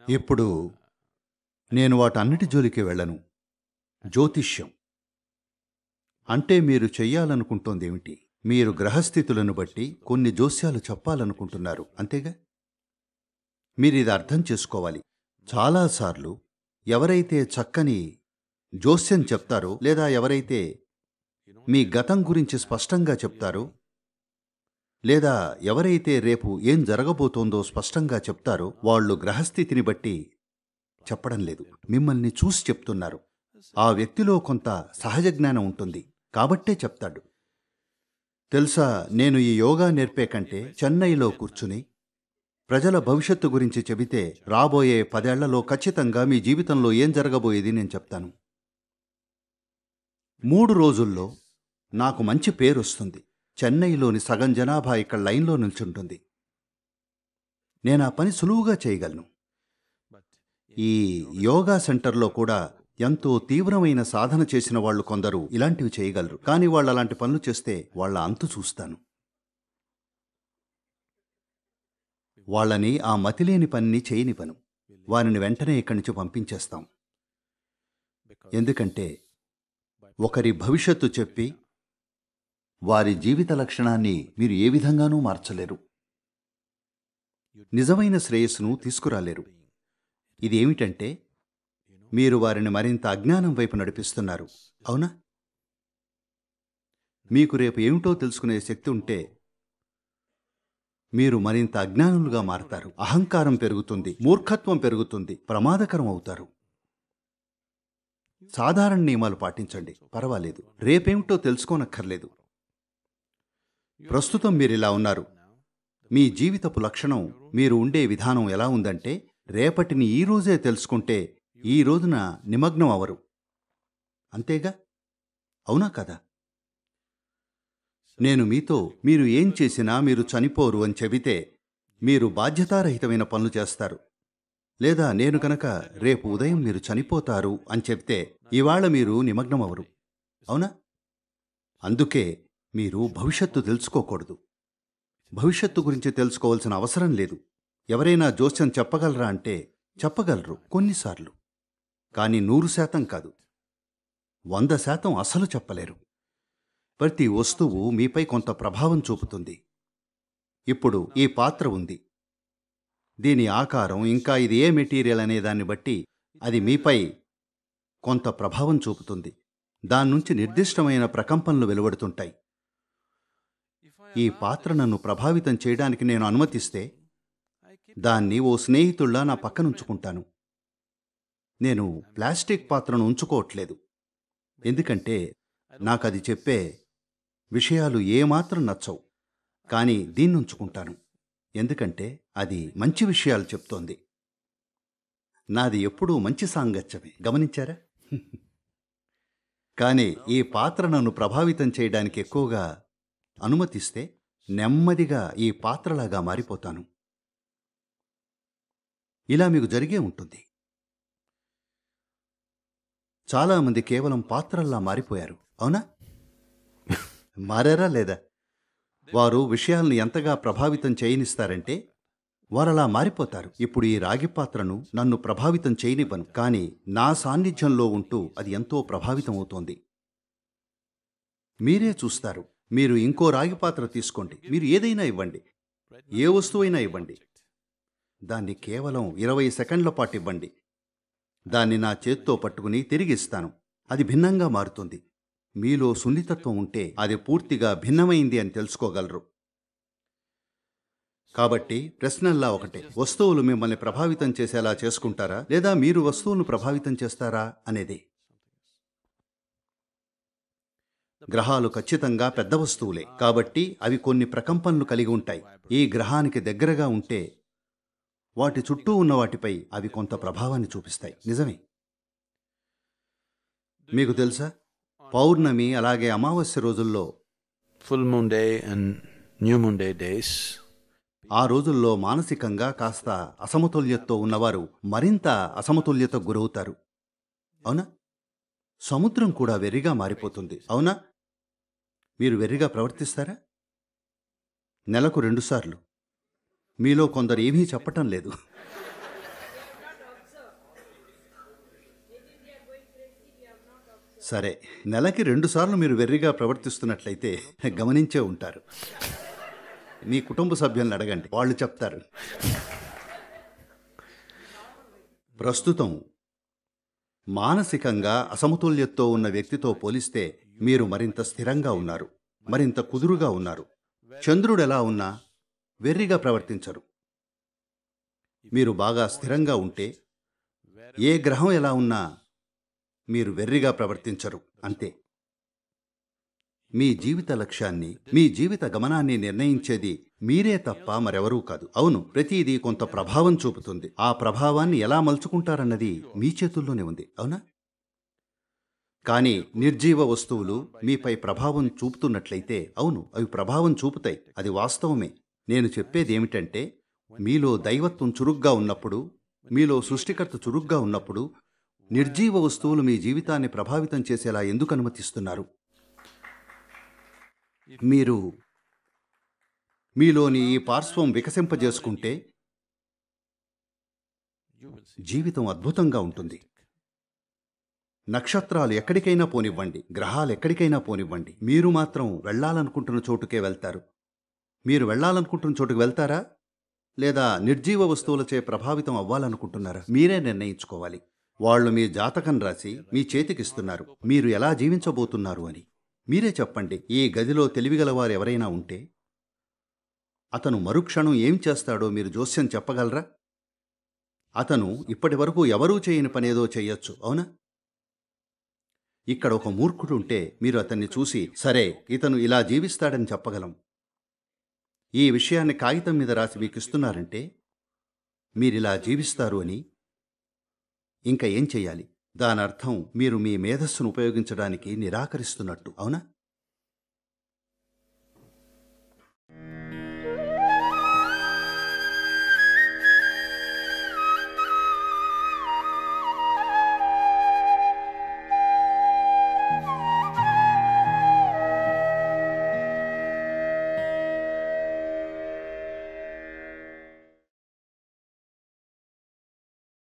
ఇప్పుడు నేను వాటన్నిటి జోలికి వెళ్ళను. జ్యోతిష్యం అంటే మీరు చెయ్యాలనుకుంటోందేమిటి? మీరు గ్రహస్థితులను బట్టి కొన్ని జోస్యాలు చెప్పాలనుకుంటున్నారు, అంతేగా? మీరిది అర్థం చేసుకోవాలి. చాలాసార్లు ఎవరైతే చక్కని జోస్యం చెప్తారో, లేదా ఎవరైతే మీ గతం గురించి స్పష్టంగా చెప్తారో, లేదా ఎవరైతే రేపు ఏం జరగబోతోందో స్పష్టంగా చెప్తారో, వాళ్ళు గ్రహస్థితిని బట్టి చెప్పడం లేదు, మిమ్మల్ని చూసి చెప్తున్నారు. ఆ వ్యక్తిలో కొంత సహజ జ్ఞానం ఉంటుంది కాబట్టే చెప్తాడు. తెలుసా, నేను ఈ యోగా నేర్పే కంటే చెన్నైలో కూర్చుని ప్రజల భవిష్యత్తు గురించి చెబితే రాబోయే 10 ఏళ్లలో ఖచ్చితంగా మీ జీవితంలో ఏం జరగబోయేది నేను చెప్తాను. 3 రోజుల్లో నాకు మంచి పేరొస్తుంది. చెన్నైలోని సగం జనాభా ఇక్కడ లైన్లో నిల్చుంటుంది. నేను ఆ పని సులువుగా చేయగలను. ఈ యోగా సెంటర్లో కూడా ఎంతో తీవ్రమైన సాధన చేసిన వాళ్ళు కొందరు ఇలాంటివి చేయగలరు. కానీ వాళ్ళు అలాంటి పనులు చేస్తే వాళ్ళ అంతు చూస్తాను. వాళ్ళని ఆ మతిలేని పనిని చేయనివ్వను. వారిని వెంటనే ఇక్కడి నుంచి పంపించేస్తాం. ఎందుకంటే ఒకరి భవిష్యత్తు చెప్పి వారి జీవిత లక్షణాన్ని మీరు ఏ విధంగానూ మార్చలేరు. నిజమైన శ్రేయస్సును తీసుకురాలేరు. ఇది ఏమిటంటే మీరు వారిని మరింత అజ్ఞానం వైపు నడిపిస్తున్నారు, అవునా? మీకు రేపు ఏమిటో తెలుసుకునే శక్తి ఉంటే మీరు మరింత అజ్ఞానులుగా మారతారు. అహంకారం పెరుగుతుంది, మూర్ఖత్వం పెరుగుతుంది, ప్రమాదకరం అవుతారు. సాధారణ నియమాలు పాటించండి, పర్వాలేదు. రేపేమిటో తెలుసుకోనక్కర్లేదు. ప్రస్తుతం మీరిలా ఉన్నారు. మీ జీవితపు లక్షణం, మీరు ఉండే విధానం ఎలా ఉందంటే రేపటిని ఈ రోజే తెలుసుకుంటే ఈ రోజున నిమగ్నం అవరు, అంతేగా? అవునా కదా? నేను మీతో మీరు ఏం చేసినా మీరు చనిపోరు అని చెబితే మీరు బాధ్యతారహితమైన పనులు చేస్తారు. లేదా నేను కనుక రేపు ఉదయం మీరు చనిపోతారు అని చెప్తే ఇవాళ మీరు నిమగ్నం అవరు, అవునా? అందుకే మీరు భవిష్యత్తు తెలుసుకోకూడదు. భవిష్యత్తు గురించి తెలుసుకోవాల్సిన అవసరం లేదు. ఎవరైనా జోస్యం చెప్పగలరా అంటే చెప్పగలరు కొన్నిసార్లు, కానీ 100% కాదు, 100% అసలు చెప్పలేరు. ప్రతి వస్తువు మీపై కొంత ప్రభావం చూపుతుంది. ఇప్పుడు ఈ పాత్ర ఉంది. దీని ఆకారం, ఇంకా ఇది ఏ మెటీరియల్ అనే దాన్ని బట్టి అది మీపై కొంత ప్రభావం చూపుతుంది. దాన్నుంచి నిర్దిష్టమైన ప్రకంపనలు వెలువడుతుంటాయి. ఈ పాత్ర నన్ను ప్రభావితం చేయడానికి నేను అనుమతిస్తే దాన్ని ఓ స్నేహితుల్లా నా పక్కనుంచుకుంటాను. నేను ప్లాస్టిక్ పాత్రను ఉంచుకోవట్లేదు, ఎందుకంటే నాకది చెప్పే విషయాలు ఏమాత్రం నచ్చవు. కానీ దీన్నుంచుకుంటాను, ఎందుకంటే అది మంచి విషయాలు చెప్తోంది. నాది ఎప్పుడూ మంచి సాంగత్యమే, గమనించారా? కానీ ఈ పాత్ర నన్ను ప్రభావితం చేయడానికి ఎక్కువగా అనుమతిస్తే నెమ్మదిగా ఈ పాత్రలాగా మారిపోతాను. ఇలా మీకు జరిగే ఉంటుంది. చాలామంది కేవలం పాత్రల్లా మారిపోయారు, అవునా? మారారా లేదా? వారు విషయాలను ఎంతగా ప్రభావితం చేయనిస్తారంటే వారలా మారిపోతారు. ఇప్పుడు ఈ రాగి పాత్రను నన్ను ప్రభావితం చేయనివ్వను, కానీ నా సాన్నిధ్యంలో ఉంటూ అది ఎంతో ప్రభావితం అవుతోంది. మీరే చూస్తారు. మీరు ఇంకో రాగి పాత్ర తీసుకోండి, మీరు ఏదైనా ఇవ్వండి, ఏ వస్తువైనా ఇవ్వండి, దాన్ని కేవలం 20 సెకండ్ల పాటు ఇవ్వండి. దాన్ని నా చేత్తో పట్టుకుని తిరిగిస్తాను, అది భిన్నంగా మారుతుంది. మీలో సున్నితత్వం ఉంటే అది పూర్తిగా భిన్నమైంది అని తెలుసుకోగలరు. కాబట్టి ప్రశ్నల్లా ఒకటే, వస్తువులు మిమ్మల్ని ప్రభావితం చేసేలా చేసుకుంటారా, లేదా మీరు వస్తువులను ప్రభావితం చేస్తారా అనేది. గ్రహాలు ఖచ్చితంగా పెద్ద వస్తువులే, కాబట్టి అవి కొన్ని ప్రకంపనలు కలిగి ఉంటాయి. ఈ గ్రహానికి దగ్గరగా ఉంటే వాటి చుట్టూ ఉన్న వాటిపై అవి కొంత ప్రభావాన్ని చూపిస్తాయి, నిజమే. మీకు తెలుసా, పౌర్ణమి అలాగే అమావాస్య రోజుల్లో, full moon day and new moon day days, ఆ రోజుల్లో మానసికంగా కాస్త అసమతుల్యతతో ఉన్నవారు మరింత అసమతుల్యతకు గురవుతారు, అవునా? సముద్రం కూడా వెర్రిగా మారిపోతుంది, అవునా? మీరు వెర్రిగా ప్రవర్తిస్తారా? నెలకు 2 సార్లు. మీలో కొందరు ఏమీ చెప్పటం లేదు. సరే, నెలకి 2 సార్లు మీరు వెర్రిగా ప్రవర్తిస్తున్నట్లయితే గమనించే ఉంటారు. మీ కుటుంబ సభ్యులను అడగండి, వాళ్ళు చెప్తారు. ప్రస్తుతం మానసికంగా అసమతుల్యతతో ఉన్న వ్యక్తితో పోలిస్తే మీరు మరింత స్థిరంగా ఉన్నారు, మరింత కుదురుగా ఉన్నారు. చంద్రుడు ఎలా ఉన్నా వెర్రిగా ప్రవర్తించరు. మీరు బాగా స్థిరంగా ఉంటే ఏ గ్రహం ఎలా ఉన్నా మీరు వెర్రిగా ప్రవర్తించరు. అంతే. మీ జీవిత లక్ష్యాన్ని, మీ జీవిత గమనాన్ని నిర్ణయించేది మీరే తప్ప మరెవరూ కాదు. అవును, ప్రతిదీ కొంత ప్రభావం చూపుతుంది. ఆ ప్రభావాన్ని ఎలా మలుచుకుంటారన్నది మీ చేతుల్లోనే ఉంది, అవునా? కానీ నిర్జీవ వస్తువులు మీపై ప్రభావం చూపుతున్నట్లయితే, అవును, అవి ప్రభావం చూపుతాయి, అది వాస్తవమే. నేను చెప్పేది ఏమిటంటే, మీలో దైవత్వం చురుగ్గా ఉన్నప్పుడు, మీలో సృష్టికర్త చురుగ్గా ఉన్నప్పుడు నిర్జీవ వస్తువులు మీ జీవితాన్ని ప్రభావితం చేసేలా ఎందుకు అనుమతిస్తున్నారు? మీరు మీలోని ఈ పార్శ్వం వికసింపజేసుకుంటే జీవితం అద్భుతంగా ఉంటుంది. నక్షత్రాలు ఎక్కడికైనా పోనివ్వండి, గ్రహాలు ఎక్కడికైనా పోనివ్వండి, మీరు మాత్రం వెళ్ళాలనుకుంటున్న చోటుకే వెళ్తారు. మీరు వెళ్ళాలనుకుంటున్న చోటుకు వెళ్తారా, లేదా నిర్జీవ వస్తువులచే ప్రభావితం అవ్వాలనుకుంటున్నారా? మీరే నిర్ణయించుకోవాలి. వాళ్ళు మీ జాతకం రాసి మీ చేతికిస్తున్నారు, మీరు ఎలా జీవించబోతున్నారు అని. మీరే చెప్పండి. ఈ గదిలో తెలివిగలవారు ఎవరైనా ఉంటే అతను మరుక్షణం ఏం చేస్తాడో మీరు జోస్యం చెప్పగలరా? అతను ఇప్పటి వరకు ఎవరూ చేయని పనేదో చెయ్యొచ్చు, అవునా? ఇక్కడ ఒక మూర్ఖుడుంటే మీరు అతన్ని చూసి, సరే, ఇతను ఇలా జీవిస్తాడని చెప్పగలం. ఈ విషయాన్ని కాగితం మీద రాసి మీకు ఇస్తున్నారంటే మీరిలా జీవిస్తారు అని. ఇంకా ఏం చెయ్యాలి? దానర్థం మీరు మీ మేధస్సును ఉపయోగించడానికి నిరాకరిస్తున్నట్టు, అవునా?